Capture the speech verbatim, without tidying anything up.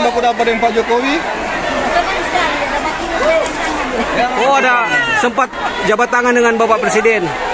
baku dapat dengan Pak Jokowi? Oh, ada sempat jabat tangan dengan Bapak Presiden.